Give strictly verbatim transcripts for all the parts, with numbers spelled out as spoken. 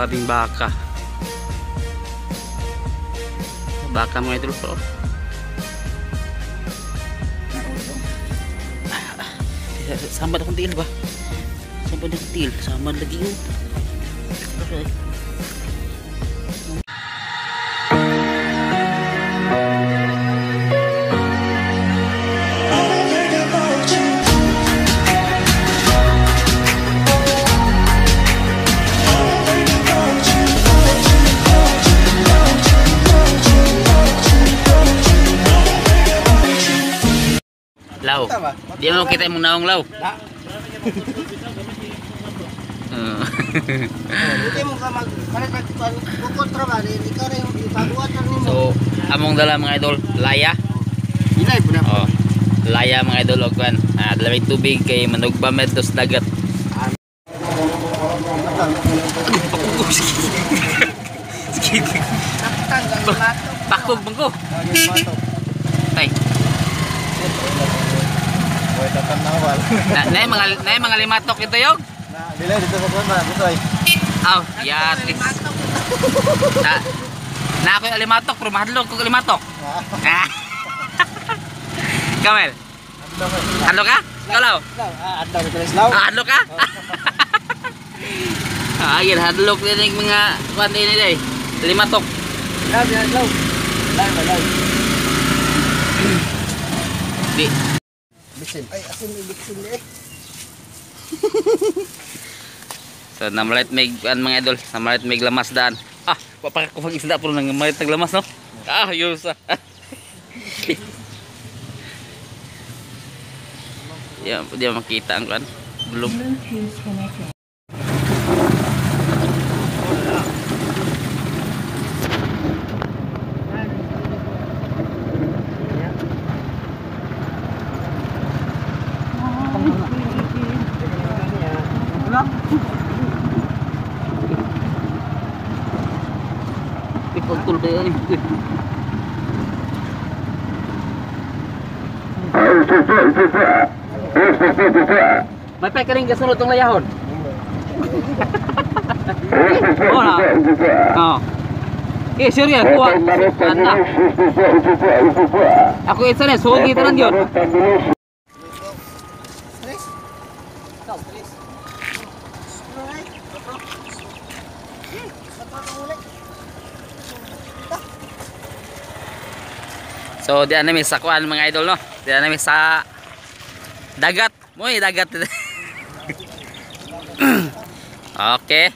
Maraming baka. Baka mga idol po. Samad akong tiil ba? Samad akong tiil. Samad lagi yun. Okay. Law. Di mo kita mong naong law. So, among dala mga idol, laya. Oh, laya mga idol og kan. Ah, lamig tubig kay manugba medto sa dagat. Bakog bangko. Tay. Boy tatang nawal. Na, nay mga nay mga limatok ito yog. Na dili dito sa kuan ba, butoy. Aw, yes. Na, na ako yung limatok, pero mahadlok ko limatok. Ah. Kamel. Adlo ka? Kalaw. Ah, adlaw dito islaw. Ah, adlo ka? Ah, ayun hadlok din yung mga kuan din ni limatok. Law, law. Law, law. Di. Bisin. Ay, asin ni bisin eh. So namalit may an mga idol, namalit may lamas daan. Ah, wa pa ko pag-isda pero nang malit tag lamas no. Ah, yus. Ya, dia makita ang kan. Belum. Pagtul deh ini. May pa kaning gasunod tong layahon. Oh na. Oh. Eh serius kuha. Ana. Ako isa na sugi tanan gyud. So diyan namin sa kuan mga idol no. Diyan namin sa dagat. Moy dagat. Okay.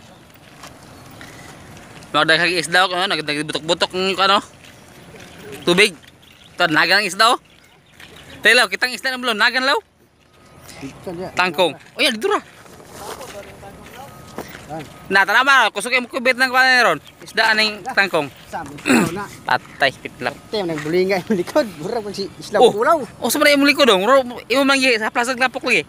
Mga daghang isda ko no, nagbutok-butok ng ano. Tubig. Tad nagang isda oh. Telaw kitang isda na belum nagan law. Tangkong. Oh ya dito ra. Nah, tanaman, kusok yung kubit ng kuwan ron. Isda aning tangkong. Patay, pitlak. Tem nang bulingay mo likod, burang pag si isla pulaw. Oh, sebenarnya mo likod dong. Imo man gi sa plasag lapok lagi.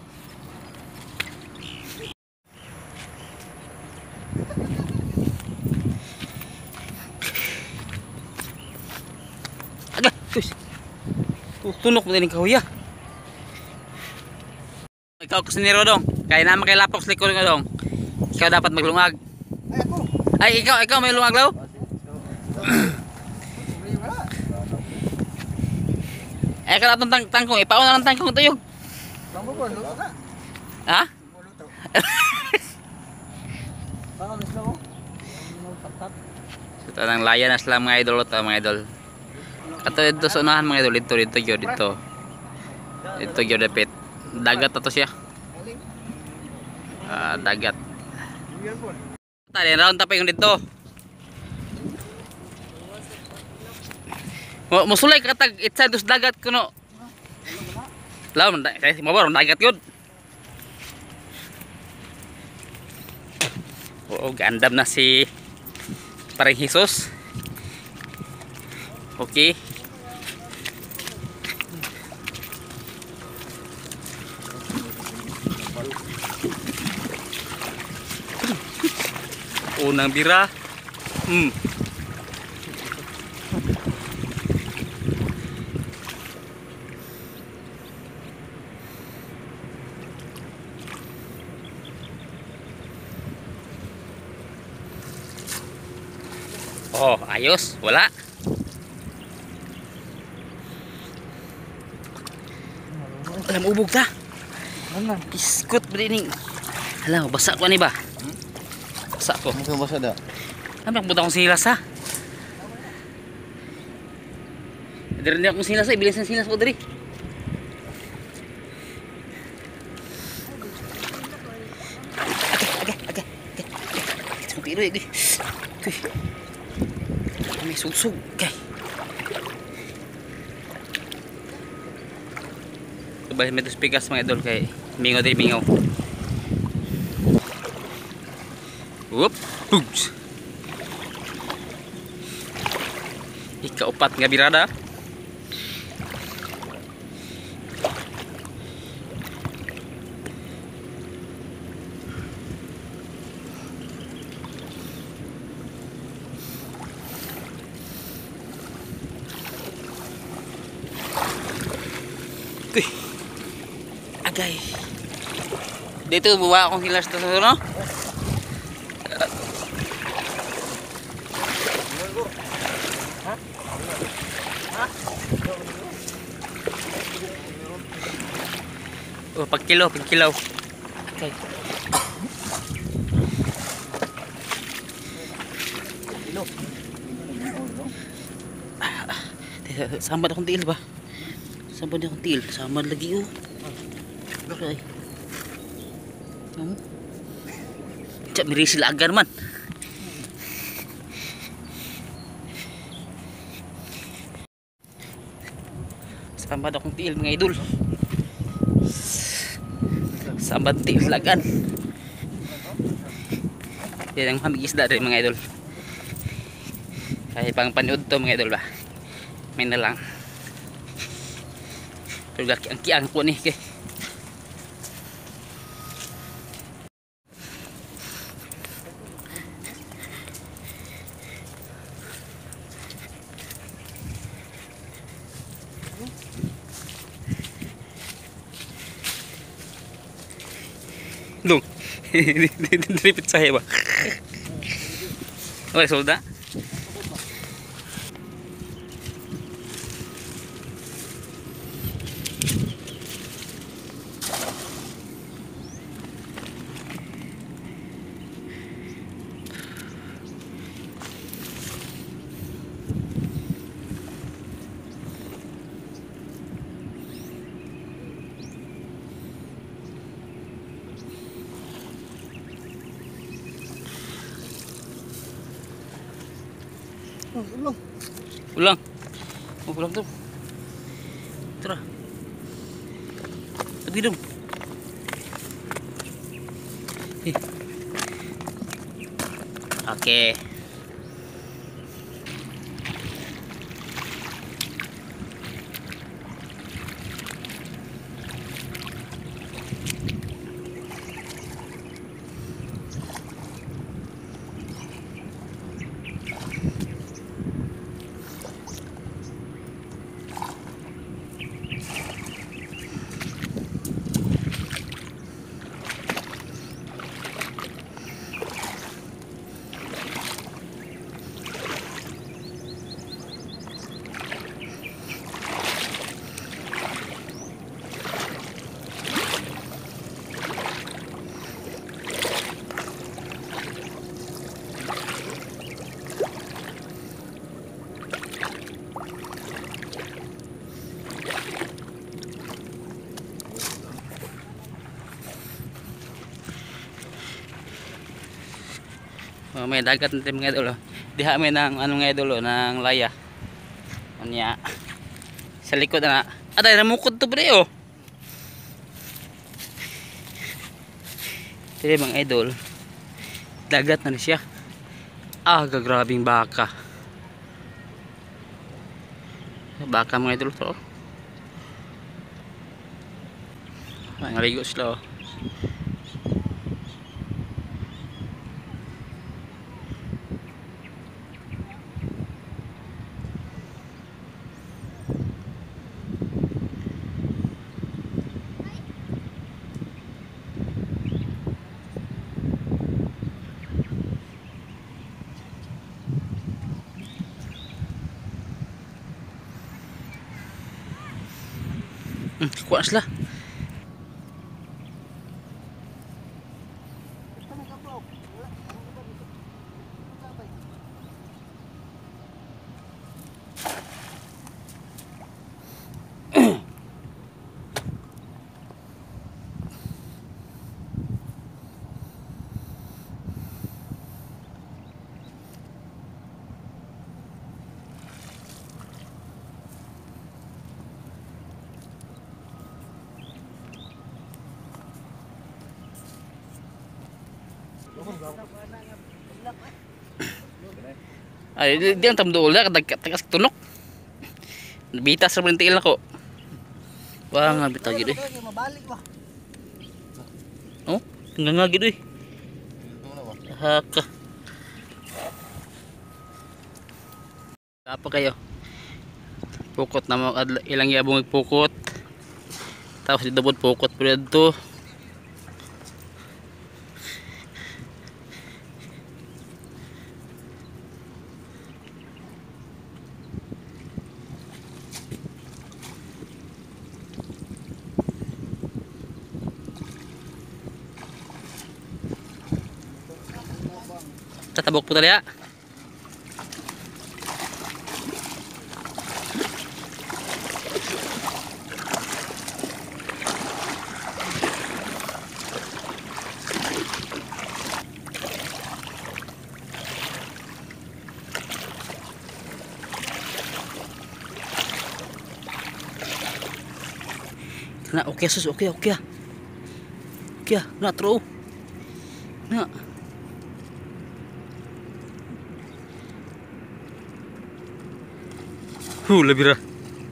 Aga, tus. Tunok mo din kahuya. Ikaw kusinero dong. Kaya naman kay lapok sa likod nga dong. Ikaw dapat maglungag. Ay ako. Ay ikaw, ikaw may lungag law? Eh kalau tang tangkong, ipaon na ng tangkong tuyog. Lambo ko luto ka. Ha? Luto. Baka mismo ko. So tanang layan na sila mga idol ta mga idol. Ato dito sa unahan mga idol dito dito gyud dito. Dito gyud dapit. Dagat ato siya. Ah, dagat. Tadi round tapay dito. Mo musulay katag itsa dos dagat kuno. Law man kay mabaro dagat yun. Oh, gandam na si Pareng Jesus. Okay. Unang bira. Hmm. Ayos, wala. Alam ubog ta. Mana? Biskut beri ni. Alah, basa ko ni ba? Basa ko. Masa masa dah. Ano butang kong silas ha? Dari ni akong silas, bilis ng silas ko dari. Agak, agak, agak, agak. Sampai itu ya, guys. Kami susug, guys. Balik metus pikas mga idol kay mingaw dari mingaw. Whoop, bugs. Ikaupat nga birada. Kuy. Agay. Dito buwa akong hilas to sa no. Oh, pag kilo, pag kilo. Okay. Kilo. Sambat akong tiil ba? Sambat akong tiil. Sambat lagi oh. Okay. Hmm? Cak mirisi lagar man. Sambat akong tiil mga idol. Sambat tiil lagan. Yan ang hamig isda rin mga idol. Kaya pang panood to mga idol ba. May na lang. Pero ang kiang ko ni kay. Lung. Dilipit saya ba? Oke, solda. Oh, ulang. Ulang. Oh, ulang tuh. Tara. Tepi dong. Eh. Oke. Oh, may dagat natin mga idol. Diha may ng ano mga idol ng laya. Anya. Sa likod na. Aday namukod to pre oh. Dire mga idol. Dagat na siya. Ah, gagrabing baka. Baka mga idol to. Nangaligo sila oh. Hmm, kuha na sila. Ay, di, di ang tamduol na tagas tunok. Bitas ra man tiil nako. Wah nga bitaw gid eh. Mabalik ba? Oh, nga nga gid eh. Haka. Apa kayo? Pukot na mo ilang yabong pukot. Tapos didabot pukot pud dito. Tatabok po tali ya. Na oke sus oke oke. Oke, na tro. Na. Huh, lebih ra.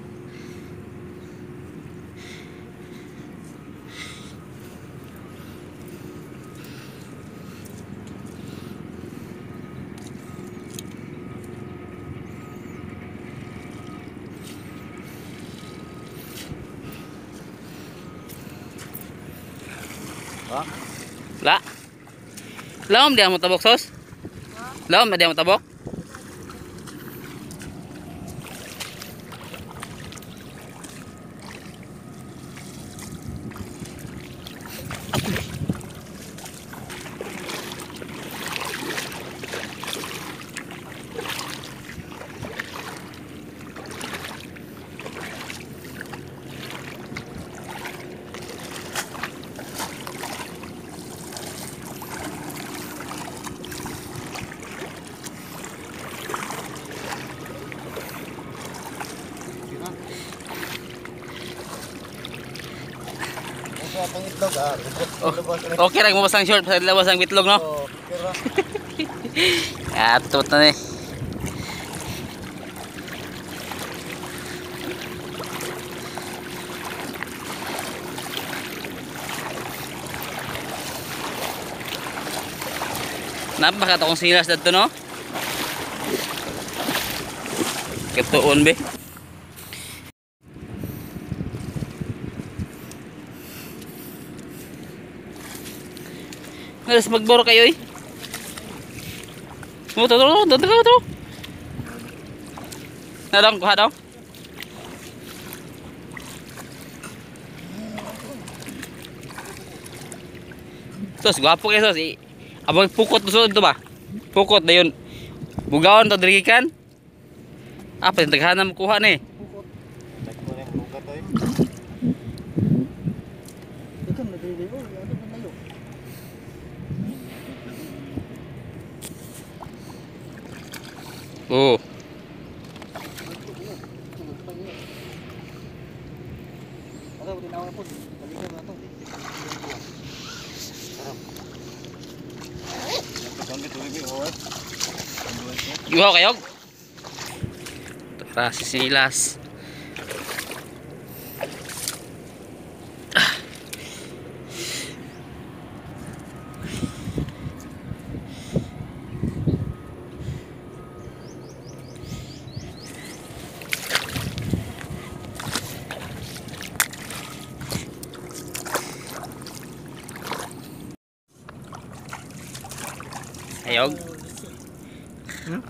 Ha? La. Laom dia mo tabok sos? Laom dia mo tabok? Ang itlog ah. Oh, okay ra mo basang short sa labas ang bitlog no. Oh, pero Atot na ni. Napaka akong silas dito no. Ketuon be. Alas magboro kayo eh. Oh, tuh tuh tuh tuh tuh. Nah dong, kuha dong. Sos, gwapo kayo sos. Abang pukot tuh itu ba? Pukot na yun. Bugawan to diri kan? Apa yung taghanam kuha ni? Oh. Yuho kayog. Terasi silas. Ayog. Hmm?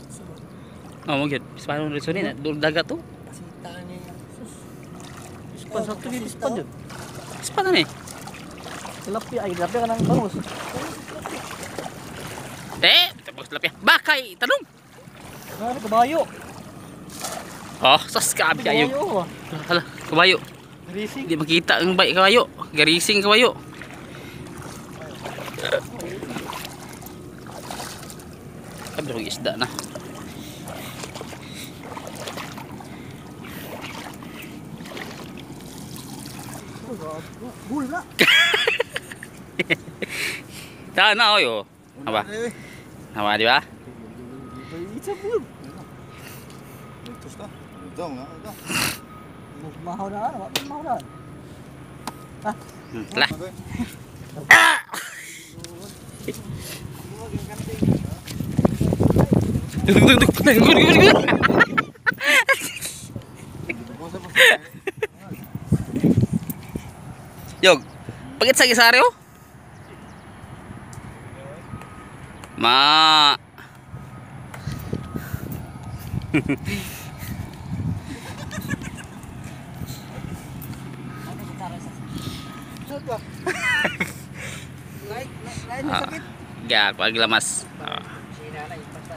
Oh, mo gyud. Paano resonin na dagat to? Pasita ni sus. Ispan satu di ispan dyan. Ispan na ni. Tilapia ay tilapia ka ng bangus. Eh, tapos tilapia. Bakay, tanong. Ano kabayo? Oh, sas ka abi kayo. Kabayo. Hala, kabayo. Rising. Hindi makita ang baik kabayo. Garising kabayo. Sabi ko isda na. Bul na. Tahan na oyo. Apa? Apa di ba? Isa bul. Terus kah? Ito nga, ito. Mahaw na ano? Mahaw na. Hmm, lah. Tunggu, tunggu, tunggu, tunggu, tunggu. Yog, pagit sa gisaryo? Ma. Naik, naik Ah, sakit. gak, pag lamas. Ah. Sina na ipasa.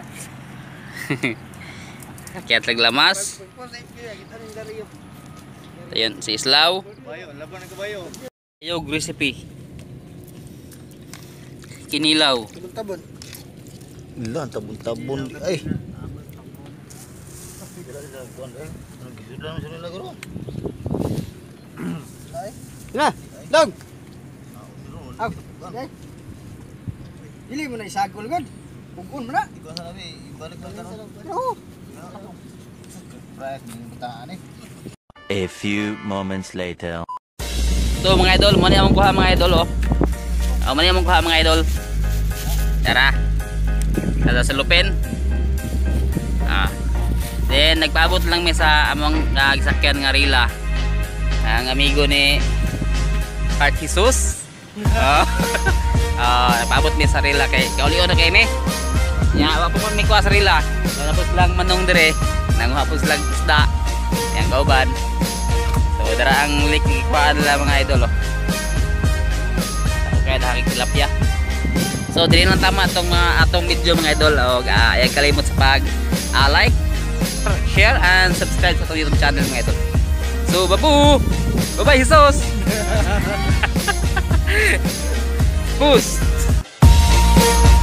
Kiat lagi lamas. Kita ning dari yo. Ayun, si Islaw. Kabayo, laban ng kabayo. Yog recipe. Kinilaw. Tabon-tabon. Ilan, tabon-tabon. Ay. Na, dog. Aw, okay. Dili mo na isagol gud. Pugon mo na. Ikaw sa nabi, ibalik lang karon. Oo. Price ng bataan eh. A few moments later. So mga idol, mo ni among kuha mga idol oh. Oh, mo ni among kuha mga idol. Tara. Ada sa lupin. Ah. Then nagpaabot lang mi sa among nagsakyan nga rila. Ang amigo ni Heart Jesus. Oh. Ah, nagpaabot mi sa rila kay kauli-o na kay ni. Nya wa pa mi kuha sa rila. Tapos lang manong dire, nanguhapos lang isda. Yang kauban. So dara ang lik kuhaan nila mga idol oh. Okay, dahil tilapia. So dili lang tama atong mga atong video mga idol og uh, ay kalimot sa pag uh, like, share and subscribe sa atong YouTube channel mga idol. So babu. Bye-bye Jesus. Boost.